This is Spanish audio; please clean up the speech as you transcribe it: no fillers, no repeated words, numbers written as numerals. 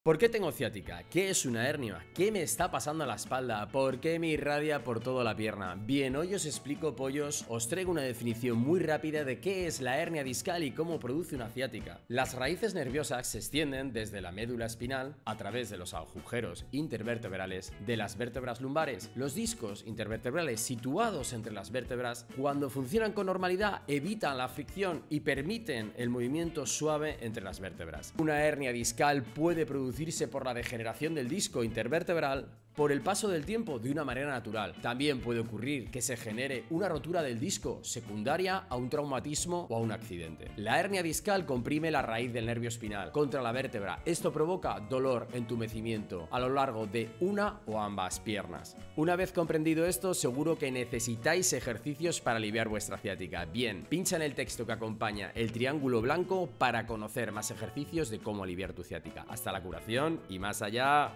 ¿Por qué tengo ciática? ¿Qué es una hernia? ¿Qué me está pasando a la espalda? ¿Por qué me irradia por toda la pierna? Bien, hoy os explico, pollos, os traigo una definición muy rápida de qué es la hernia discal y cómo produce una ciática. Las raíces nerviosas se extienden desde la médula espinal a través de los agujeros intervertebrales de las vértebras lumbares. Los discos intervertebrales situados entre las vértebras, cuando funcionan con normalidad, evitan la fricción y permiten el movimiento suave entre las vértebras. Una hernia discal puede producirse por la degeneración del disco intervertebral por el paso del tiempo de una manera natural. También puede ocurrir que se genere una rotura del disco secundaria a un traumatismo o a un accidente. La hernia discal comprime la raíz del nervio espinal contra la vértebra. Esto provoca dolor, entumecimiento a lo largo de una o ambas piernas. Una vez comprendido esto, seguro que necesitáis ejercicios para aliviar vuestra ciática. Bien, pincha en el texto que acompaña el triángulo blanco para conocer más ejercicios de cómo aliviar tu ciática. Hasta la curación y más allá.